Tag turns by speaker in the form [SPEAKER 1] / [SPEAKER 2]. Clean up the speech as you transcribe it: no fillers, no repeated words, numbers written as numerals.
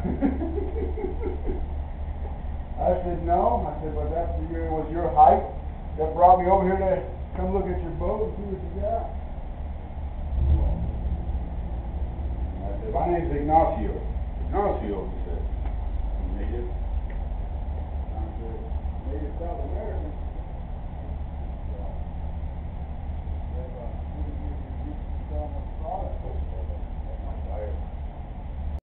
[SPEAKER 1] I said, no. I said, but that was your height that brought me over here to come look at your boat and see what you got. I said, my name's Ignacio. Ignacio, he said. Native. I said, native South American.